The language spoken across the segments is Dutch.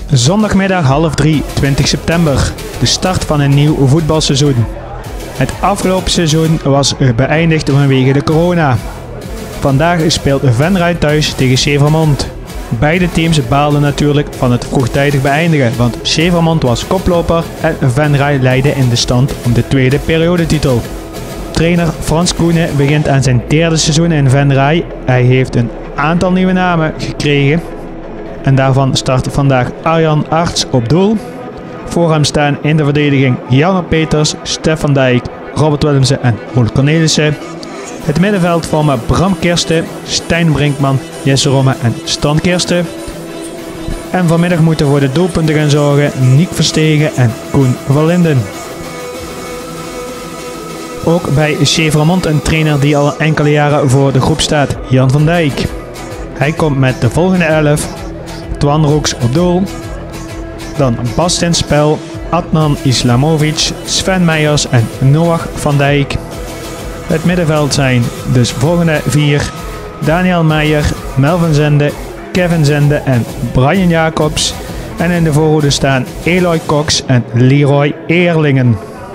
Zondagmiddag 2:30, 20 september. De start van een nieuw voetbalseizoen. Het afgelopen seizoen was beëindigd vanwege de corona. Vandaag speelt Venray thuis tegen Zevermond. Beide teams baalden natuurlijk van het vroegtijdig beëindigen, want Zevermond was koploper en Venray leidde in de stand om de tweede periodetitel. Trainer Frans Koenen begint aan zijn derde seizoen in Venray. Hij heeft een aantal nieuwe namen gekregen. En daarvan start vandaag Arjan Arts op doel. Voor hem staan in de verdediging Jan Peters, Stef van Dijk, Robert Willemsen en Roel Cornelissen. Het middenveld vormen Bram Kirsten, Stijn Brinkman, Jesse Romme en Stan Kirsten. En vanmiddag moeten voor de doelpunten gaan zorgen Nick Verstegen en Koen van Linden. Ook bij Zevermond een trainer die al enkele jaren voor de groep staat, Jan van Dijk. Hij komt met de volgende 11. Twan Roeks op doel. Dan Bas in spel, Adnan Islamovic, Sven Meijers en Noach van Dijk. Het middenveld zijn dus volgende 4. Daniel Meijer, Melvin Zende, Kevin Zende en Brian Jacobs. En in de voorhoede staan Eloy Cox en Leroy Eerlingen.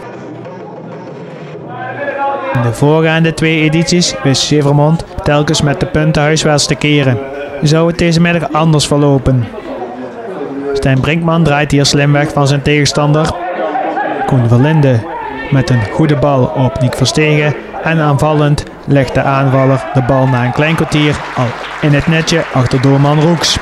In de voorgaande 2 edities wist Zevermond telkens met de punten huiswaarts te keren. Zou het deze middag anders verlopen? Stijn Brinkman draait hier slim weg van zijn tegenstander. Koen van Linden met een goede bal op Nick Verstegen. En aanvallend legt de aanvaller de bal na een klein kwartier al in het netje achter doelman Roeks.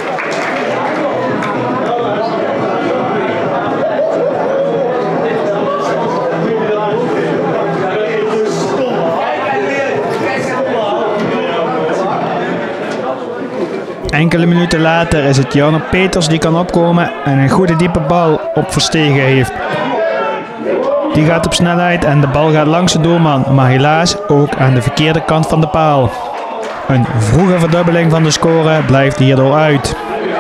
Enkele minuten later is het Jan Peters die kan opkomen en een goede diepe bal op Verstegen heeft. Die gaat op snelheid en de bal gaat langs de doelman, maar helaas ook aan de verkeerde kant van de paal. Een vroege verdubbeling van de score blijft hierdoor uit.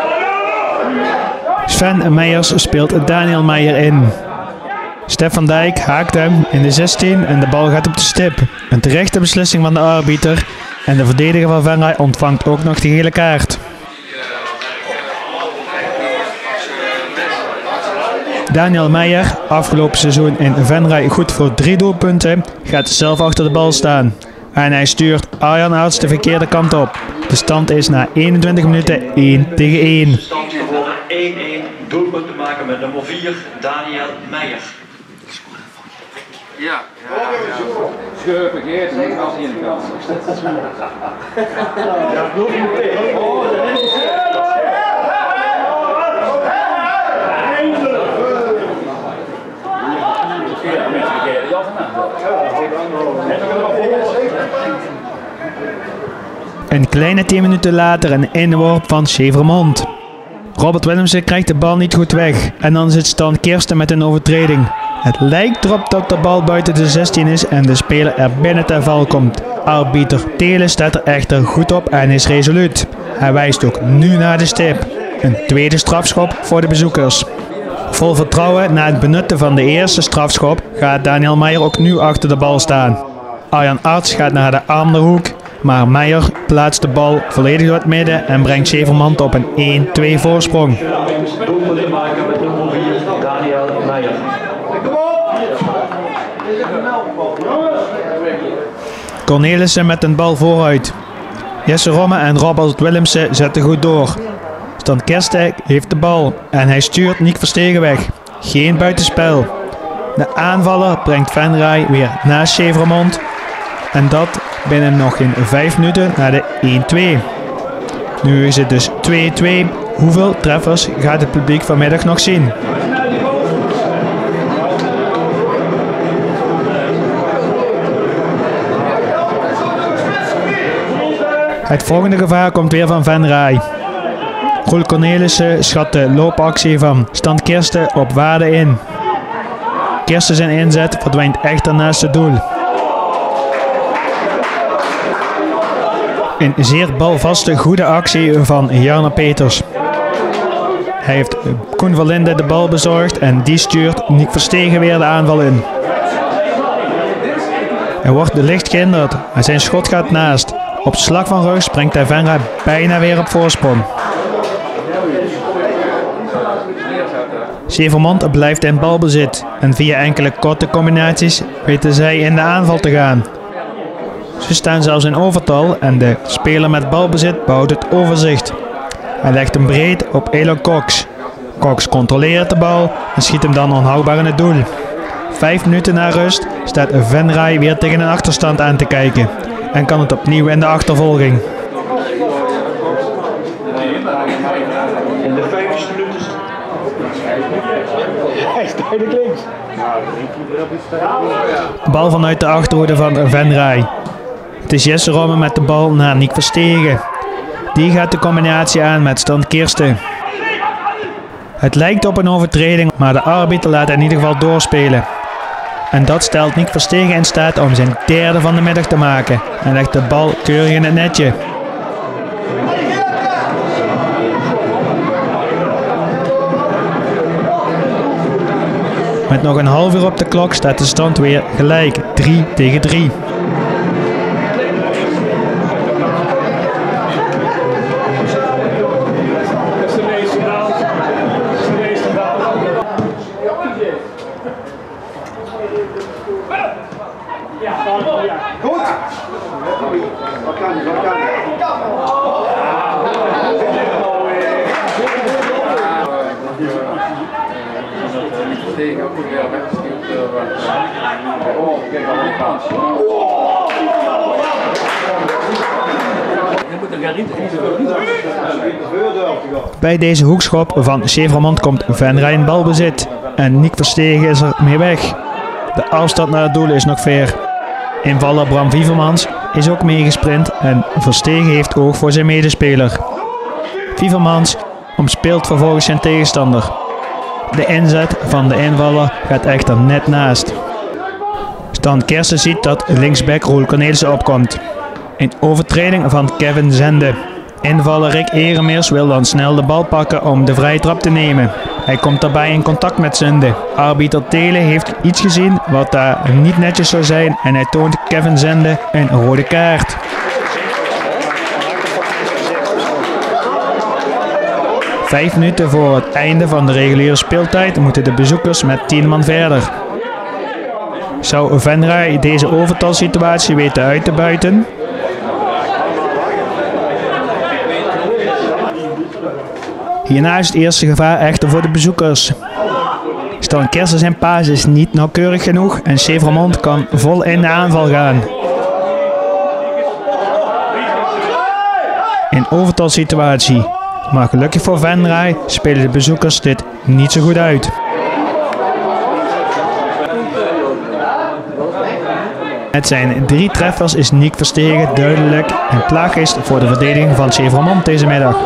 Sven Meijers speelt Daniel Meijer in. Stef van Dijk haakt hem in de 16 en de bal gaat op de stip. Een terechte beslissing van de arbiter en de verdediger van Venray ontvangt ook nog de gele kaart. Daniel Meijer, afgelopen seizoen in Venray goed voor 3 doelpunten, gaat zelf achter de bal staan. En hij stuurt Arjan Arts de verkeerde kant op. De stand is na 21 minuten 1-1. De stand geworden 1-1. Doelpunt te maken met nummer 4, Daniel Meijer. Ja. Scheur vergeet en als hij in de kant. Ja, doelpunt tegen. Een kleine 10 minuten later een inworp van Zevermond. Robert Willemsen krijgt de bal niet goed weg en dan zit Stan Kirsten met een overtreding. Het lijkt erop dat de bal buiten de 16 is en de speler er binnen ten val komt. Arbiter Telen staat er echter goed op en is resoluut. Hij wijst ook nu naar de stip. Een tweede strafschop voor de bezoekers. Vol vertrouwen na het benutten van de eerste strafschop gaat Daniel Meijer ook nu achter de bal staan. Arjan Arts gaat naar de andere hoek, maar Meijer plaatst de bal volledig door het midden en brengt Zevermond op een 1-2 voorsprong. Doelpunt te maken met nummer 4, Daniel Meijer. Cornelissen met een bal vooruit. Jesse Romme en Robert Willemsen zetten goed door. Stan Kirsten heeft de bal en hij stuurt Nick Verstegen weg. Geen buitenspel. De aanvaller brengt Venray weer naast Zevermond. En dat binnen nog geen 5 minuten naar de 1-2. Nu is het dus 2-2. Hoeveel treffers gaat het publiek vanmiddag nog zien? Het volgende gevaar komt weer van Venray. Roel Cornelissen schat de loopactie van Stan Kirsten op waarde in. Kirsten zijn inzet verdwijnt echter naast het doel. Een zeer balvaste goede actie van Jan Peters. Hij heeft Koen van Linden de bal bezorgd en die stuurt Nick Verstegen weer de aanval in. Hij wordt licht gehinderd en zijn schot gaat naast. Op slag van rug springt hij Venray bijna weer op voorsprong. Zevermond blijft in balbezit en via enkele korte combinaties weten zij in de aanval te gaan. Ze staan zelfs in overtal en de speler met balbezit bouwt het overzicht. Hij legt hem breed op Elon Cox. Cox controleert de bal en schiet hem dan onhoudbaar in het doel. 5 minuten na rust staat Venray weer tegen een achterstand aan te kijken en kan het opnieuw in de achtervolging. In de 50ste minuut is hij is duidelijk links. Bal vanuit de achterhoede van Venray. Het is Jesse Romme met de bal naar Nick Verstegen. Die gaat de combinatie aan met Stan Kirsten. Het lijkt op een overtreding, maar de arbiter laat in ieder geval doorspelen. En dat stelt Nick Verstegen in staat om zijn derde van de middag te maken en legt de bal keurig in het netje. Met nog een half uur op de klok staat de stand weer gelijk, 3-3. Bij deze hoekschop van Zevermond komt Venray in balbezit en Nick Verstegen is er mee weg. De afstand naar het doel is nog ver. Invaller Bram Wievermans is ook meegesprint en Verstegen heeft oog voor zijn medespeler. Wievermans omspeelt vervolgens zijn tegenstander. De inzet van de invaller gaat echter net naast. Stan Kirsten ziet dat linksback Roel Cornelissen opkomt. Een overtreding van Kevin Zende. Invaller Rick Eremeers wil dan snel de bal pakken om de vrije trap te nemen. Hij komt daarbij in contact met Zende. Arbiter Telen heeft iets gezien wat daar niet netjes zou zijn en hij toont Kevin Zende een rode kaart. Vijf minuten voor het einde van de reguliere speeltijd moeten de bezoekers met 10 man verder. Zou Venray deze overtalsituatie weten uit te buiten? Hierna is het eerste gevaar echter voor de bezoekers. Stan Kirsten zijn paas is niet nauwkeurig genoeg en Zevermond kan vol in de aanval gaan. Een overtalsituatie. Maar gelukkig voor Venray spelen de bezoekers dit niet zo goed uit. Met zijn 3 treffers is Nick Verstegen duidelijk een plaaggeest voor de verdediging van Zevermond deze middag.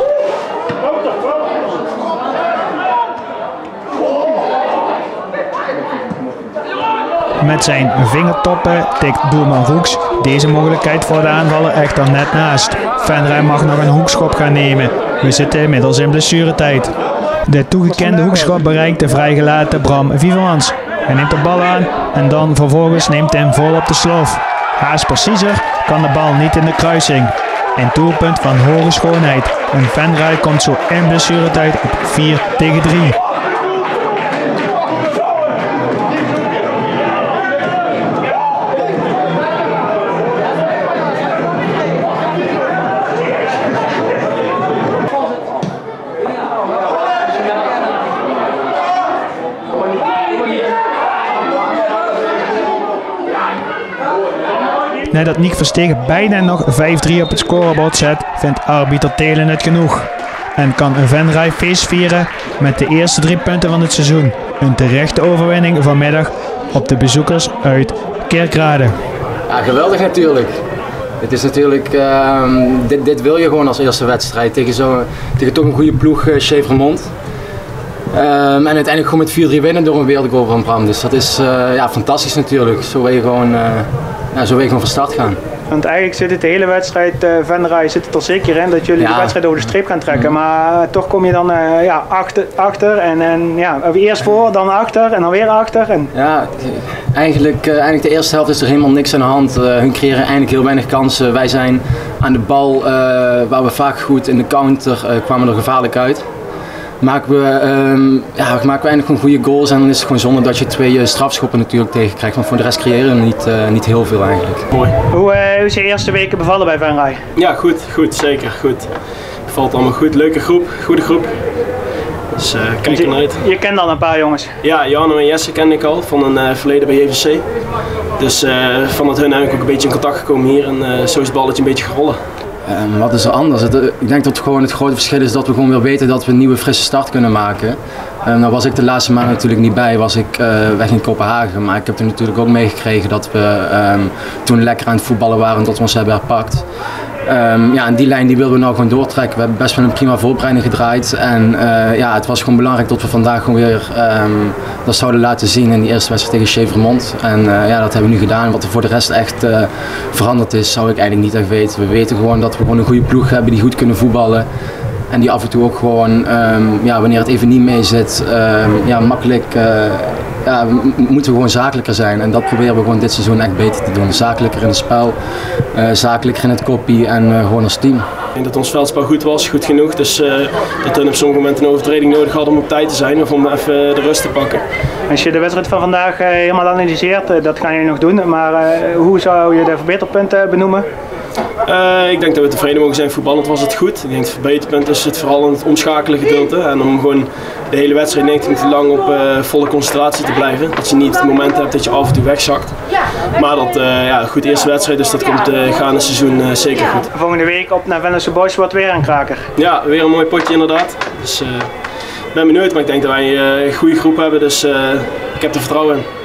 Met zijn vingertoppen tikt doelman Roeks deze mogelijkheid voor de aanvaller echter net naast. Venray mag nog een hoekschop gaan nemen. We zitten inmiddels in blessuretijd. De toegekende hoekschop bereikt de vrijgelaten Bram Wievermans. Hij neemt de bal aan en dan vervolgens neemt hij hem vol op de slof. Haast preciezer kan de bal niet in de kruising. Een doelpunt van hoge schoonheid. En Venray komt zo in blessuretijd op 4-3. Nadat Nick Verstegen bijna nog 5-3 op het scorebord zet, vindt arbiter Telen het genoeg. En kan Venray feest vieren met de eerste 3 punten van het seizoen. Een terechte overwinning vanmiddag op de bezoekers uit Kerkrade. Ja, geweldig natuurlijk. Het is natuurlijk, dit wil je gewoon als eerste wedstrijd tegen toch een goede ploeg, Zevermond. En uiteindelijk gewoon met 4-3 winnen door een wereldgoal van Bram. Dus dat is fantastisch natuurlijk. Zo wil je gewoon van start gaan. Want eigenlijk zit het de hele wedstrijd, Venray zit het er zeker in dat jullie de wedstrijd over de streep gaan trekken. Maar toch kom je dan achter en eerst voor, dan achter en dan weer achter. En... Ja, eigenlijk de eerste helft is er helemaal niks aan de hand. Hun creëren eigenlijk heel weinig kansen. Wij zijn aan de bal, waar we vaak goed in de counter kwamen er gevaarlijk uit. maken we eigenlijk gewoon goede goals en dan is het gewoon zonde dat je 2 strafschoppen natuurlijk tegenkrijgt. Want voor de rest creëren we niet heel veel eigenlijk. Mooi. Hoe is je eerste weken bevallen bij Venray? Ja, goed, zeker goed. Het valt allemaal goed, leuke groep, goede groep. Dus kijk er naar uit. Je kent al een paar jongens. Ja, Jan en Jesse kende ik al van een verleden bij JVC. Dus vanuit hun eigenlijk ook een beetje in contact gekomen hier en zo is het balletje een beetje gerollen. Wat is er anders? Ik denk dat gewoon het grote verschil is dat we gewoon weer weten dat we een nieuwe frisse start kunnen maken. Nou was ik de laatste maanden natuurlijk niet bij, was ik weg in Kopenhagen. Maar ik heb er natuurlijk ook meegekregen dat we toen lekker aan het voetballen waren en dat we ons hebben herpakt. En die lijn die willen we nou gewoon doortrekken. We hebben best wel een prima voorbereiding gedraaid. En het was gewoon belangrijk dat we vandaag gewoon weer dat zouden laten zien in die eerste wedstrijd tegen Chevermond. En dat hebben we nu gedaan. Wat er voor de rest echt veranderd is, zou ik eigenlijk niet echt weten. We weten gewoon dat we gewoon een goede ploeg hebben die goed kunnen voetballen. En die af en toe ook gewoon, wanneer het even niet mee zit, makkelijk moeten we gewoon zakelijker zijn. En dat proberen we gewoon dit seizoen echt beter te doen. Zakelijker in het spel, zakelijker in het koppie en gewoon als team. Ik denk dat ons veldspel goed was, goed genoeg. Dus dat we op sommige momenten een overtreding nodig hadden om op tijd te zijn of om even de rust te pakken. Als je de wedstrijd van vandaag helemaal analyseert, dat ga je nog doen. Maar hoe zou je de verbeterpunten benoemen? Ik denk dat we tevreden mogen zijn. Voetballend was het goed. Ik denk het verbeterpunt is het vooral in het omschakelen gedeelte. En om gewoon de hele wedstrijd 90 minuten lang op volle concentratie te blijven. Dat je niet het moment hebt dat je af en toe wegzakt. Maar dat, goed eerste wedstrijd, dus dat komt gaande seizoen zeker goed. Volgende week op naar Venlose Boys wordt weer een kraker. Ja, weer een mooi potje inderdaad. Dus ik ben benieuwd, maar ik denk dat wij een goede groep hebben. Dus ik heb er vertrouwen in.